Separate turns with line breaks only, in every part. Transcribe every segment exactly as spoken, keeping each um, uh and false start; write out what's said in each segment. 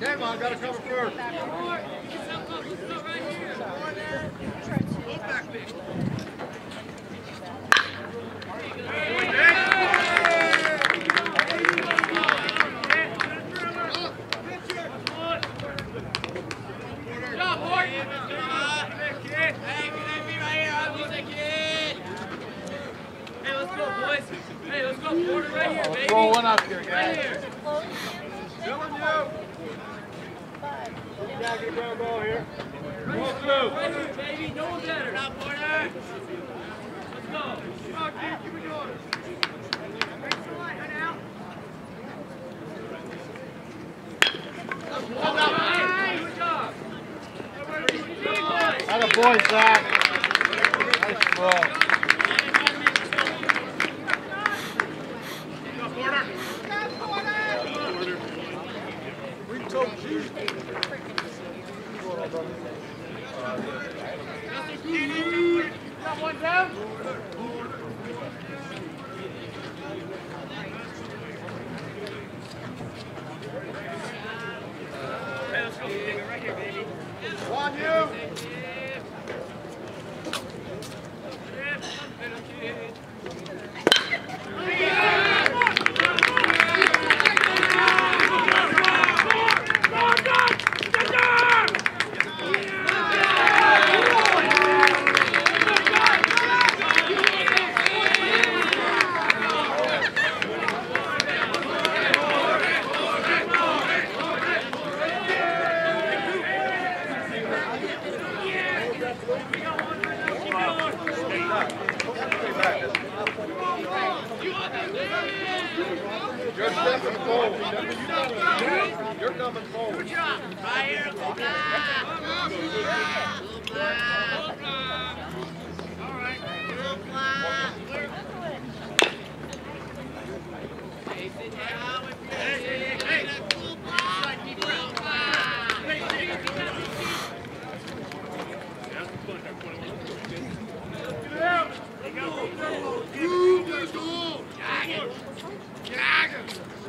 Come on, gotta cover first.
Hey, let's go, Porter, right here, baby.
Throw one up here, guys.
Right here.
Telling you. Yeah, get a ground ball here. Go through.
Right here, baby. No one better. Now, Porter. Let's go. Come on, kid. Keep it going. Break the line. Head out. Good job.
Atta boy, Zach. Nice throw.
Got one down. Hey, let's go. Right here, baby.
On you. You're stepping forward. You're coming forward.
Good job. Right here. Go back. Go back. All right. Go back. Hey, sit down with me. Hey, hey, hey. Go back. Go back. Get out. Move this goal. Jag it. Jag it.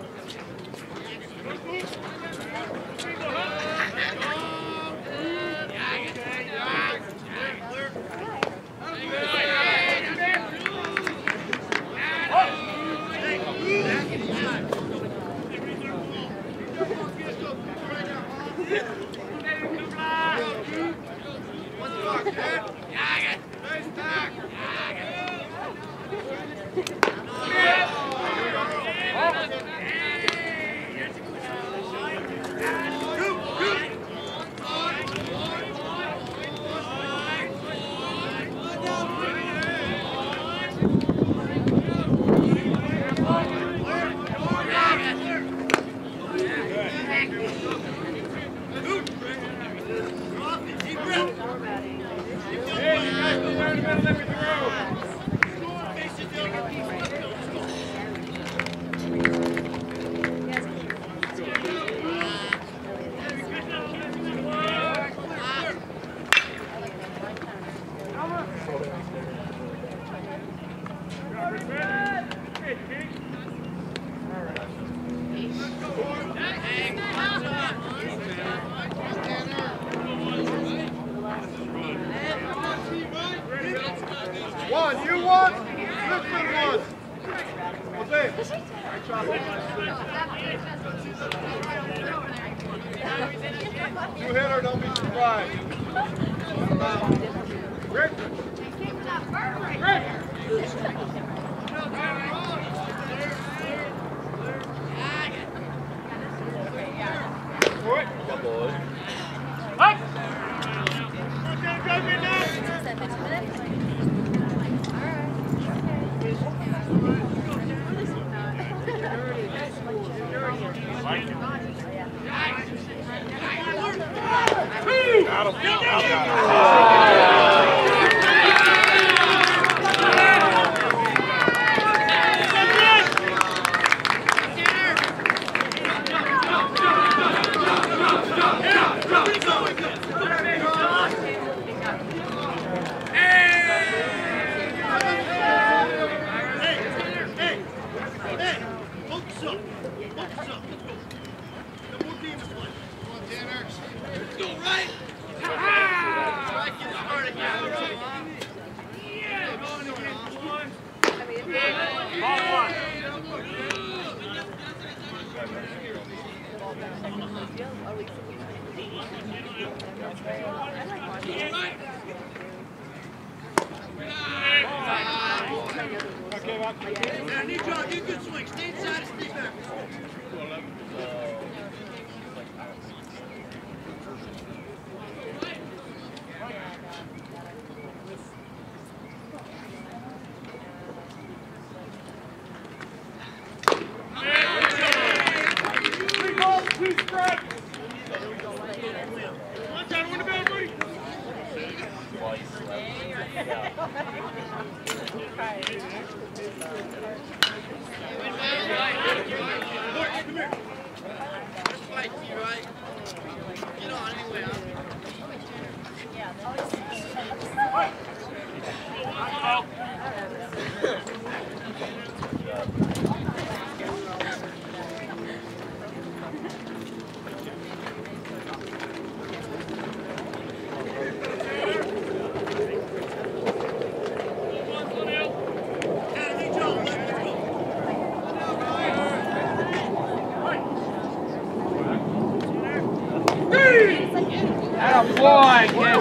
One, you one, Lisbon one. Jose. You hit her, don't be surprised. Rick. Rick. Good boy.
Up.
Got him. Got him.
I need y'all to get a good swing. Stay inside and stay back.
Three balls, two strikes. One time, win the bell, buddy.
Boy,